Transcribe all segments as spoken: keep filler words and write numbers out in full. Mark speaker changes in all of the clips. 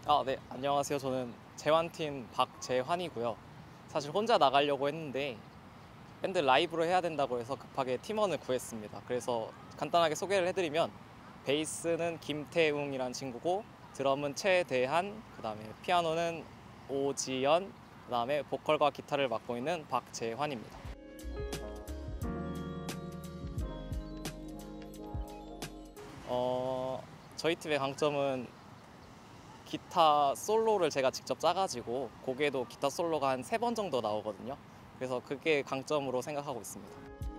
Speaker 1: 아, 네, 안녕하세요. 저는 재환팀 박재환이고요. 사실 혼자 나가려고 했는데 밴드 라이브로 해야 된다고 해서 급하게 팀원을 구했습니다. 그래서 간단하게 소개를 해드리면 베이스는 김태웅이란 친구고, 드럼은 최대한, 그 다음에 피아노는 오지연, 그 다음에 보컬과 기타를 맡고 있는 박재환입니다. 어, 저희 팀의 강점은 기타 솔로를 제가 직접 짜가지고 곡에도 기타 솔로가 한 세 번 정도 나오거든요. 그래서 그게 강점으로 생각하고 있습니다.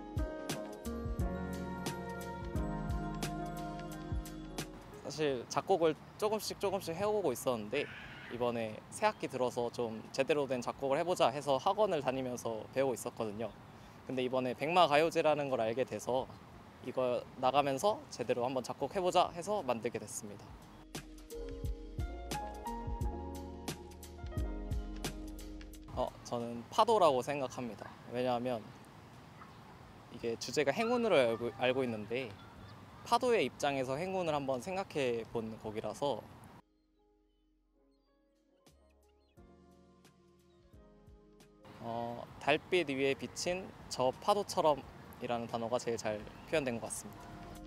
Speaker 1: 사실 작곡을 조금씩 조금씩 해오고 있었는데 이번에 새 학기 들어서 좀 제대로 된 작곡을 해보자 해서 학원을 다니면서 배우고 있었거든요. 근데 이번에 백마가요제라는 걸 알게 돼서 이거 나가면서 제대로 한번 작곡해보자 해서 만들게 됐습니다. 어, 저는 파도라고 생각합니다. 왜냐하면 이게 주제가 행운으로 알고, 알고 있는데 파도의 입장에서 행운을 한번 생각해 본 곡이라서 어, 달빛 위에 비친 저 파도처럼 이라는 단어가 제일 잘 표현된 것 같습니다.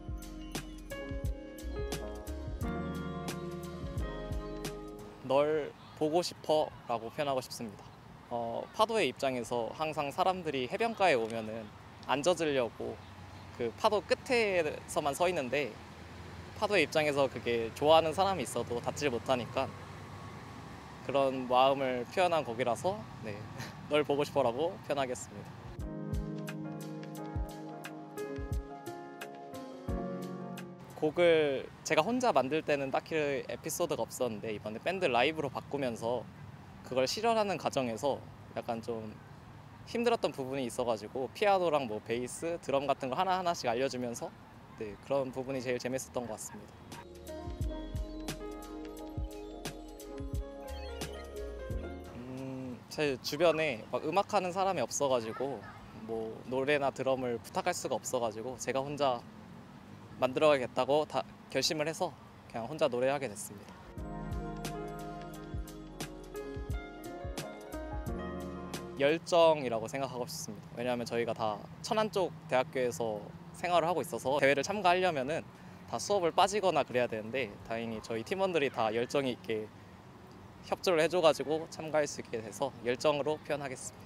Speaker 1: 널 보고 싶어 라고 표현하고 싶습니다. 어, 파도의 입장에서 항상 사람들이 해변가에 오면은 안 젖으려고 그 파도 끝에서만 서 있는데, 파도의 입장에서 그게 좋아하는 사람이 있어도 닿질 못하니까 그런 마음을 표현한 곡이라서 네, 널 보고 싶어라고 표현하겠습니다. 곡을 제가 혼자 만들 때는 딱히 에피소드가 없었는데 이번에 밴드 라이브로 바꾸면서 그걸 실현하는 과정에서 약간 좀 힘들었던 부분이 있어가지고 피아노랑 뭐 베이스, 드럼 같은 거 하나하나씩 알려주면서 네, 그런 부분이 제일 재밌었던 것 같습니다. 음, 제 주변에 막 음악하는 사람이 없어가지고 뭐 노래나 드럼을 부탁할 수가 없어가지고 제가 혼자 만들어야겠다고 다 결심을 해서 그냥 혼자 노래하게 됐습니다. 열정이라고 생각하고 싶습니다. 왜냐하면 저희가 다 천안 쪽 대학교에서 생활을 하고 있어서 대회를 참가하려면은 다 수업을 빠지거나 그래야 되는데 다행히 저희 팀원들이 다 열정이 있게 협조를 해줘가지고 참가할 수 있게 돼서 열정으로 표현하겠습니다.